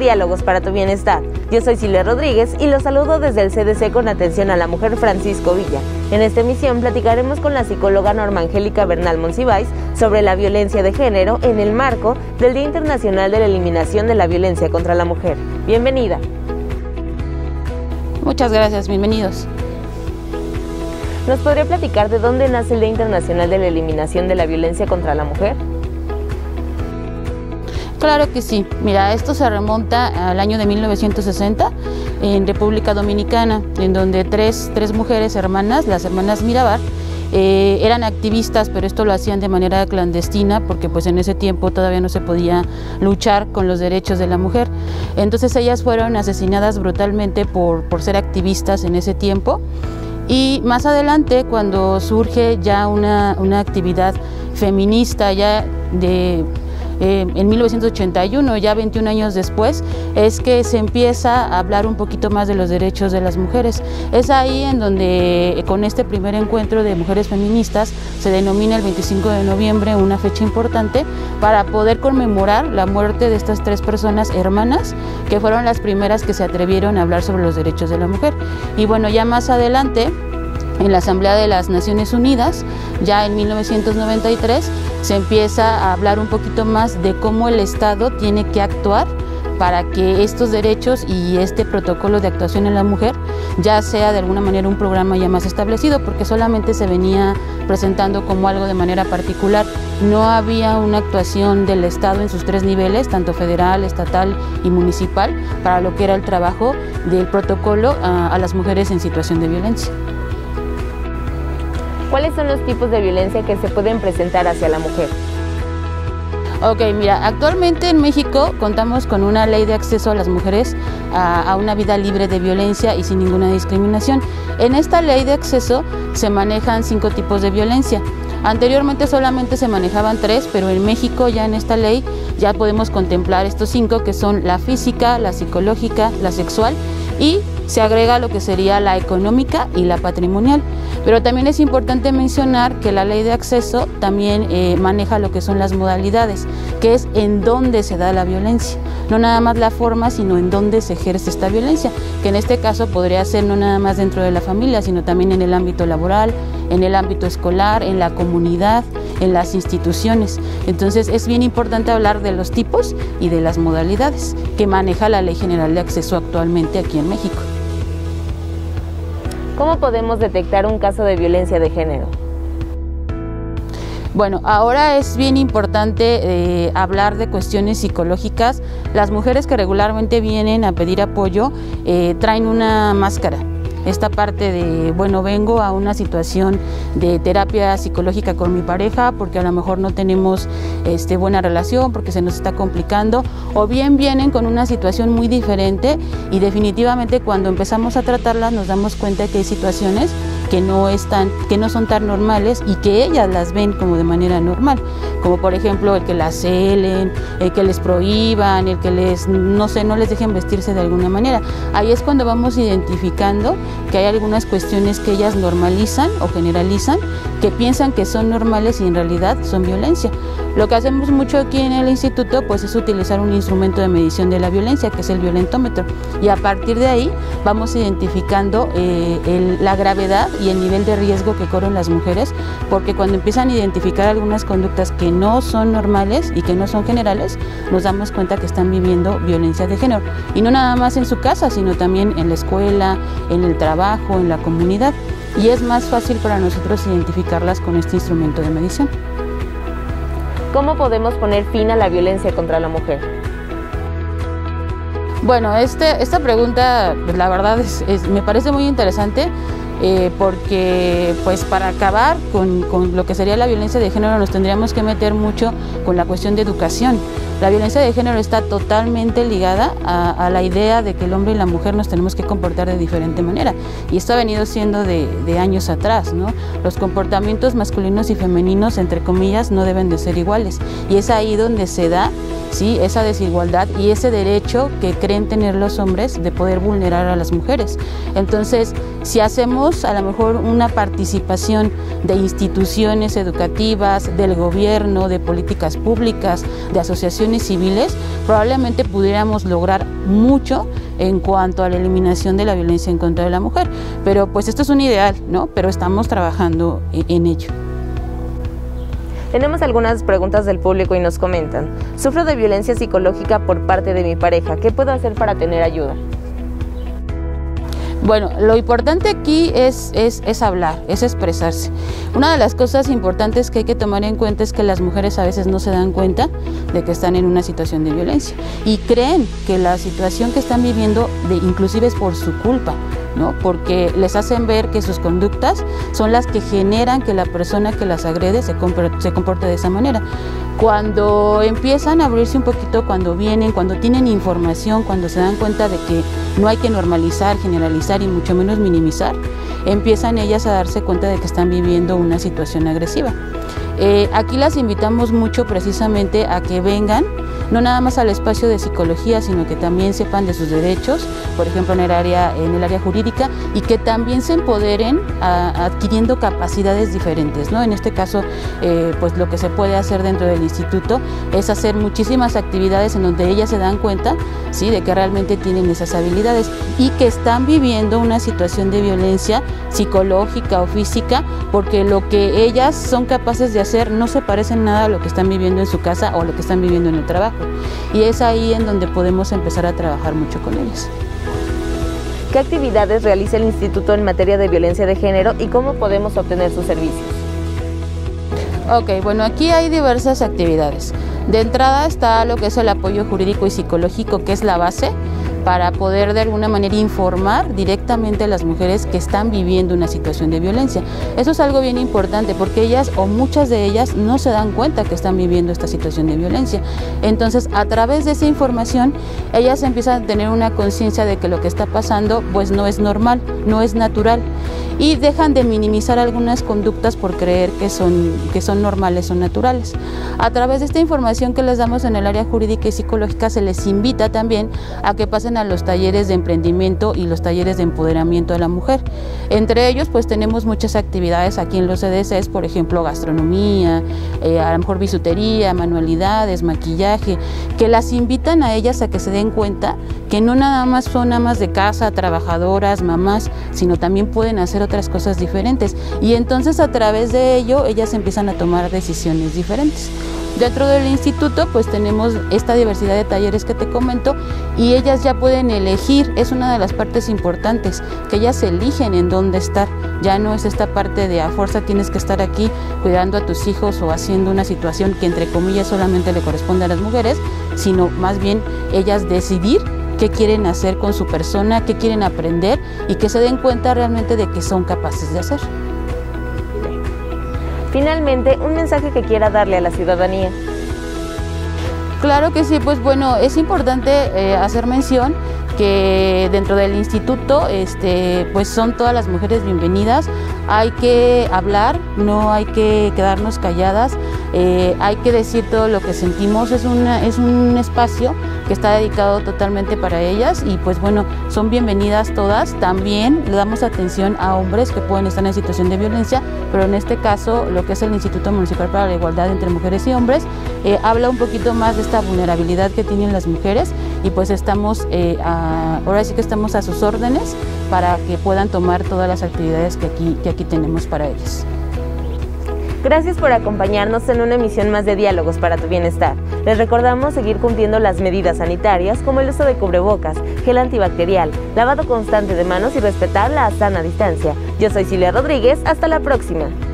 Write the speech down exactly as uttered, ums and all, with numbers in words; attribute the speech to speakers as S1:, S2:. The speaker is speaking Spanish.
S1: Diálogos para tu Bienestar. Yo soy Silvia Rodríguez y los saludo desde el C D C con atención a la mujer Francisco Villa. En esta emisión platicaremos con la psicóloga Norma Angélica Bernal Monsiváis sobre la violencia de género en el marco del Día Internacional de la Eliminación de la Violencia contra la Mujer. Bienvenida.
S2: Muchas gracias, bienvenidos.
S1: ¿Nos podría platicar de dónde nace el Día Internacional de la Eliminación de la Violencia contra la Mujer?
S2: Claro que sí. Mira, esto se remonta al año de mil novecientos sesenta en República Dominicana, en donde tres, tres mujeres hermanas, las hermanas Mirabal, eh, eran activistas, pero esto lo hacían de manera clandestina porque pues en ese tiempo todavía no se podía luchar con los derechos de la mujer. Entonces ellas fueron asesinadas brutalmente por, por ser activistas en ese tiempo. Y más adelante, cuando surge ya una, una actividad feminista ya de... Eh, en mil novecientos ochenta y uno, ya veintiún años después, es que se empieza a hablar un poquito más de los derechos de las mujeres. Es ahí en donde, con este primer encuentro de mujeres feministas, se denomina el veinticinco de noviembre una fecha importante para poder conmemorar la muerte de estas tres personas hermanas, que fueron las primeras que se atrevieron a hablar sobre los derechos de la mujer. Y bueno, ya más adelante, en la Asamblea de las Naciones Unidas, ya en mil novecientos noventa y tres, se empieza a hablar un poquito más de cómo el Estado tiene que actuar para que estos derechos y este protocolo de actuación en la mujer ya sea de alguna manera un programa ya más establecido, porque solamente se venía presentando como algo de manera particular. No había una actuación del Estado en sus tres niveles, tanto federal, estatal y municipal, para lo que era el trabajo del protocolo a, a las mujeres en situación de violencia.
S1: ¿Cuáles son los tipos de violencia que se pueden presentar hacia la mujer?
S2: Ok, mira, actualmente en México contamos con una ley de acceso a las mujeres a, a una vida libre de violencia y sin ninguna discriminación. En esta ley de acceso se manejan cinco tipos de violencia. Anteriormente solamente se manejaban tres, pero en México ya en esta ley ya podemos contemplar estos cinco, que son la física, la psicológica, la sexual, y se agrega lo que sería la económica y la patrimonial. Pero también es importante mencionar que la ley de acceso también eh, maneja lo que son las modalidades, que es en dónde se da la violencia. No nada más la forma, sino en dónde se ejerce esta violencia, que en este caso podría ser no nada más dentro de la familia, sino también en el ámbito laboral, en el ámbito escolar, en la comunidad, en las instituciones. Entonces es bien importante hablar de los tipos y de las modalidades que maneja la Ley General de Acceso actualmente aquí en México.
S1: ¿Cómo podemos detectar un caso de violencia de género?
S2: Bueno, ahora es bien importante eh, hablar de cuestiones psicológicas. Las mujeres que regularmente vienen a pedir apoyo eh, traen una máscara. Esta parte de, bueno, vengo a una situación de terapia psicológica con mi pareja porque a lo mejor no tenemos este, buena relación, porque se nos está complicando, o bien vienen con una situación muy diferente y definitivamente cuando empezamos a tratarlas nos damos cuenta que hay situaciones que no están, que no son tan normales y que ellas las ven como de manera normal, como por ejemplo el que las celen, el que les prohíban, el que les, no sé, no les dejen vestirse de alguna manera. Ahí es cuando vamos identificando que hay algunas cuestiones que ellas normalizan o generalizan, que piensan que son normales y en realidad son violencia. Lo que hacemos mucho aquí en el instituto pues es utilizar un instrumento de medición de la violencia, que es el violentómetro, y a partir de ahí vamos identificando eh, el, la gravedad y el nivel de riesgo que corren las mujeres, porque cuando empiezan a identificar algunas conductas que no son normales y que no son generales, nos damos cuenta que están viviendo violencia de género, y no nada más en su casa, sino también en la escuela, en el trabajo, en la comunidad, y es más fácil para nosotros identificarlas con este instrumento de medición.
S1: ¿Cómo podemos poner fin a la violencia contra la mujer?
S2: Bueno, este, esta pregunta, pues, la verdad es, es, me parece muy interesante. Eh, porque pues para acabar con, con lo que sería la violencia de género nos tendríamos que meter mucho con la cuestión de educación. La violencia de género está totalmente ligada a, a la idea de que el hombre y la mujer nos tenemos que comportar de diferente manera, y esto ha venido siendo de, de años atrás, ¿no? Los comportamientos masculinos y femeninos, entre comillas, no deben de ser iguales, y es ahí donde se da, ¿sí?, esa desigualdad y ese derecho que creen tener los hombres de poder vulnerar a las mujeres. Entonces si hacemos a lo mejor una participación de instituciones educativas, del gobierno, de políticas públicas, de asociaciones civiles, probablemente pudiéramos lograr mucho en cuanto a la eliminación de la violencia en contra de la mujer. Pero pues esto es un ideal, ¿no? Pero estamos trabajando en ello.
S1: Tenemos algunas preguntas del público y nos comentan: sufro de violencia psicológica por parte de mi pareja, ¿qué puedo hacer para tener ayuda?
S2: Bueno, lo importante aquí es, es, es hablar, es expresarse. Una de las cosas importantes que hay que tomar en cuenta es que las mujeres a veces no se dan cuenta de que están en una situación de violencia y creen que la situación que están viviendo de, inclusive es por su culpa, ¿no? Porque les hacen ver que sus conductas son las que generan que la persona que las agrede se comporte, se comporte de esa manera. Cuando empiezan a abrirse un poquito, cuando vienen, cuando tienen información, cuando se dan cuenta de que no hay que normalizar, generalizar y mucho menos minimizar, empiezan ellas a darse cuenta de que están viviendo una situación agresiva. Eh, aquí las invitamos mucho precisamente a que vengan, no nada más al espacio de psicología, sino que también sepan de sus derechos, por ejemplo en el área, en el área jurídica, y que también se empoderen a, adquiriendo capacidades diferentes, ¿no? En este caso, eh, pues lo que se puede hacer dentro del instituto es hacer muchísimas actividades en donde ellas se dan cuenta, ¿sí?, de que realmente tienen esas habilidades y que están viviendo una situación de violencia psicológica o física, porque lo que ellas son capaces de hacer no se parece en nada a lo que están viviendo en su casa o lo que están viviendo en el trabajo. Y es ahí en donde podemos empezar a trabajar mucho con ellas.
S1: ¿Qué actividades realiza el instituto en materia de violencia de género y cómo podemos obtener sus servicios?
S2: Ok, bueno, aquí hay diversas actividades. De entrada está lo que es el apoyo jurídico y psicológico, que es la base para poder de alguna manera informar directamente a las mujeres que están viviendo una situación de violencia. Eso es algo bien importante porque ellas o muchas de ellas no se dan cuenta que están viviendo esta situación de violencia. Entonces, a través de esa información, ellas empiezan a tener una conciencia de que lo que está pasando pues no es normal, no es natural, y dejan de minimizar algunas conductas por creer que son, que son normales o naturales. A través de esta información que les damos en el área jurídica y psicológica, se les invita también a que pasen a los talleres de emprendimiento y los talleres de empoderamiento de la mujer. Entre ellos, pues tenemos muchas actividades aquí en los C D Cs, por ejemplo, gastronomía, eh, a lo mejor bisutería, manualidades, maquillaje, que las invitan a ellas a que se den cuenta que no nada más son amas de casa, trabajadoras, mamás, sino también pueden hacer otras cosas diferentes. Y entonces a través de ello, ellas empiezan a tomar decisiones diferentes. Dentro del instituto pues tenemos esta diversidad de talleres que te comento y ellas ya pueden elegir, es una de las partes importantes, que ellas eligen en dónde estar. Ya no es esta parte de a fuerza tienes que estar aquí cuidando a tus hijos o haciendo una situación que entre comillas solamente le corresponde a las mujeres, sino más bien ellas decidir qué quieren hacer con su persona, qué quieren aprender y que se den cuenta realmente de que son capaces de hacer.
S1: Finalmente, un mensaje que quiera darle a la ciudadanía.
S2: Claro que sí, pues bueno, es importante eh, hacer mención que dentro del instituto este, pues son todas las mujeres bienvenidas. Hay que hablar, no hay que quedarnos calladas, eh, hay que decir todo lo que sentimos. Es, una, es un espacio que está dedicado totalmente para ellas y pues bueno, son bienvenidas todas. También le damos atención a hombres que pueden estar en situación de violencia, pero en este caso lo que es el Instituto Municipal para la Igualdad entre Mujeres y Hombres eh, habla un poquito más de esta vulnerabilidad que tienen las mujeres y pues estamos, eh, a, ahora sí que estamos a sus órdenes para que puedan tomar todas las actividades que aquí, que aquí tenemos para ellas.
S1: Gracias por acompañarnos en una emisión más de Diálogos para tu Bienestar. Les recordamos seguir cumpliendo las medidas sanitarias como el uso de cubrebocas, gel antibacterial, lavado constante de manos y respetar la sana distancia. Yo soy Silvia Rodríguez, hasta la próxima.